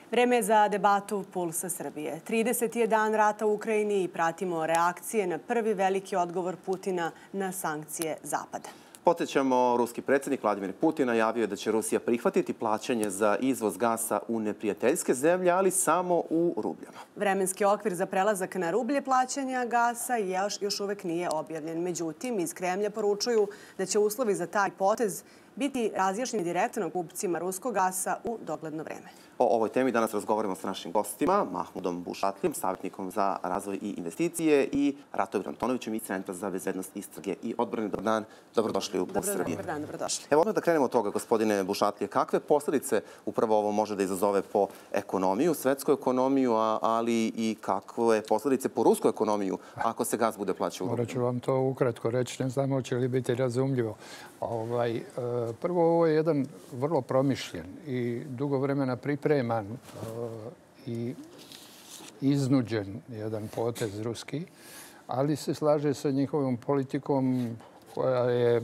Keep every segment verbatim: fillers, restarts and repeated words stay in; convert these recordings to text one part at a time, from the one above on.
Vreme je za debatu Pulsa Srbije. trideseti je dan rata u Ukrajini i pratimo reakcije na prvi veliki odgovor Putina na sankcije Zapada. Podsjećamo, ruski predsjednik Vladimir Putin najavio je da će Rusija prihvatiti plaćanje za izvoz gasa u neprijateljske zemlje, ali samo u rubljama. Vremenski okvir za prelazak na rublje plaćanja gasa još, još uvek nije objavljen. Međutim, iz Kremlja poručuju da će uslovi za taj potez biti razjašnjeni direktno kupcima ruskog gasa u dogledno vreme. O ovoj temi danas razgovaramo sa našim gostima, Mahmudom Bušatlijem, savjetnikom za razvoj i investicije, i Ratomirom Antonovićem iz Centra za bezbednost, istrage i odbrane. Dobar dan, dobrodošli u Puls Srbije. Dobar dan, dobrodošli. Evo odmah da krenemo od toga, gospodine Bušatlije. Kakve posljedice upravo ovo može da izazove po ekonomiju, svetsku ekonomiju, ali i kakve posljedice po rusku ekonomiju ako se gas bude plaćao u rublju? Morat ću vam to ukratko reći, ne znamo će li biti razumljivo. Ovaj, prvo, ovo je jedan vrlo promišljen i dugo vremena pripreman i iznuđen jedan potez ruski, ali se slaže sa njihovom politikom koja je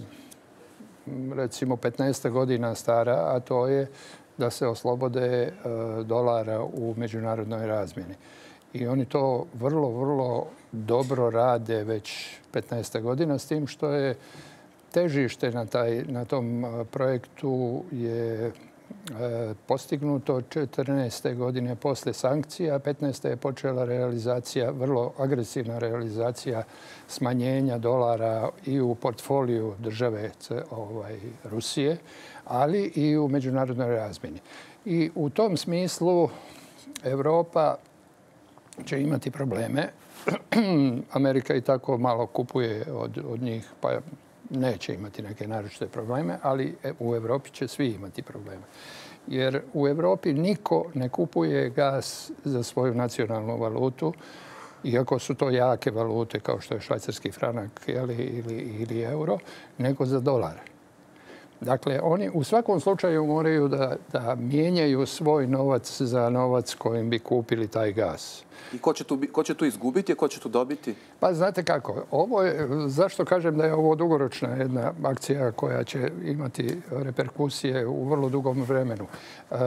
recimo petnaest godina stara, a to je da se oslobode dolara u međunarodnoj razmjeni. I oni to vrlo, vrlo dobro rade već petnaest godina, s tim što je težište na, taj, na tom projektu je postignuto četrnaeste godine posle sankcija, a petnaeste je počela realizacija, vrlo agresivna realizacija smanjenja dolara i u portfoliju države ovaj, Rusije, ali i u međunarodnoj razmjeni. I u tom smislu Evropa će imati probleme. Amerika i tako malo kupuje od, od njih, pa neće imati neke naročite probleme, ali u Evropi će svi imati probleme. Jer u Evropi niko ne kupuje gas za svoju nacionalnu valutu, iako su to jake valute kao što je švajcarski franak ili, ili, ili euro, nego za dolare. Dakle, oni u svakom slučaju moraju da, da mijenjaju svoj novac za novac kojim bi kupili taj gas. I ko će tu, ko će tu izgubiti, a ko će tu dobiti? Pa znate kako, ovo je, zašto kažem da je ovo dugoročna jedna akcija koja će imati reperkusije u vrlo dugom vremenu. E,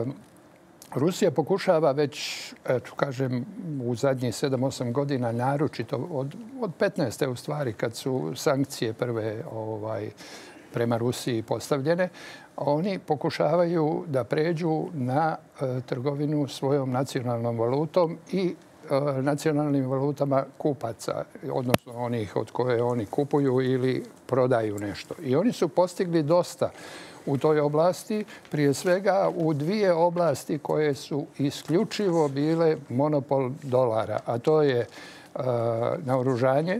Rusija pokušava već, eto, kažem, u zadnjih sedam osam godina, naročito od, od petnaeste u stvari, kad su sankcije prve ovaj, prema Rusiji postavljene, oni pokušavaju da pređu na e, trgovinu svojom nacionalnom valutom i e, nacionalnim valutama kupaca, odnosno onih od koje oni kupuju ili prodaju nešto. I oni su postigli dosta u toj oblasti, prije svega u dvije oblasti koje su isključivo bile monopol dolara, a to je e, naoružanje.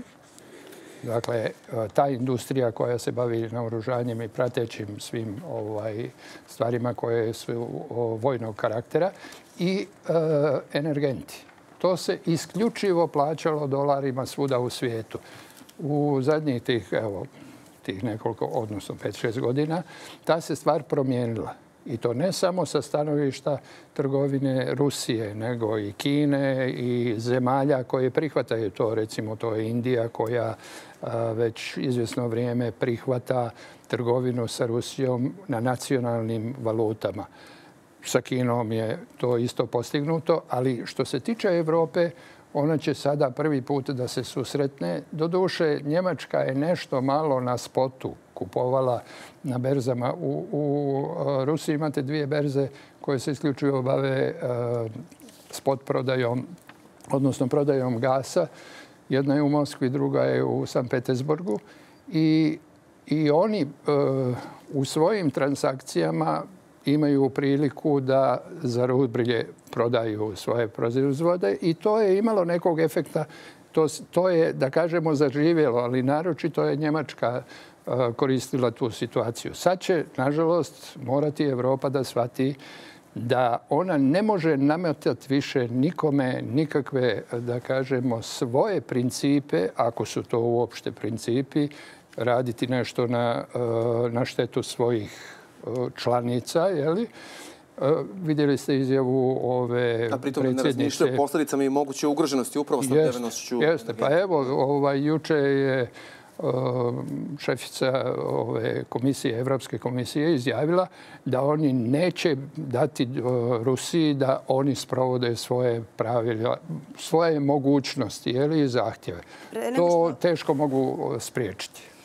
Dakle, ta industrija koja se bavi naoružanjem i pratećim svim ovaj, stvarima koje su vojnog karaktera i e, energenti. To se isključivo plaćalo dolarima svuda u svijetu. U zadnjih tih, evo, tih nekoliko, odnosno pet šest godina, ta se stvar promijenila. I to ne samo sa stanovišta trgovine Rusije, nego i Kine i zemalja koje prihvataju to. Recimo, to je Indija koja a, već izvjesno vrijeme prihvata trgovinu sa Rusijom na nacionalnim valutama. Sa Kinom je to isto postignuto, ali što se tiče Evrope, ona će sada prvi put da se susretne. Doduše, Njemačka je nešto malo na spotu kupovala na berzama. U, u Rusiji imate dvije berze koje se isključivo bave uh, spot prodajom, odnosno prodajom gasa. Jedna je u Moskvi, druga je u Sankt Petersburgu. I, i oni uh, u svojim transakcijama imaju priliku da za rublje prodaju svoje proizvode i to je imalo nekog efekta. To, to je, da kažemo, zaživjelo, ali naročito je Njemačka koristila tu situaciju. Sad će, nažalost, morati Evropa da shvati da ona ne može nametati više nikome nikakve, da kažemo, svoje principe, ako su to uopšte principi, raditi nešto na, na štetu svojih članica, jeli? Vidjeli ste izjavu ove predsjednice. A pritom ne razmišljaju o posljedicama i moguće ugroženosti upravo snabdevenošću. Jeste, pa evo, ovaj, juče je šefica ove komisije, Evropske komisije, izjavila da oni neće dati Rusiji da oni sprovode svoje pravila, svoje mogućnosti i zahtjeve. To teško mogu spriječiti.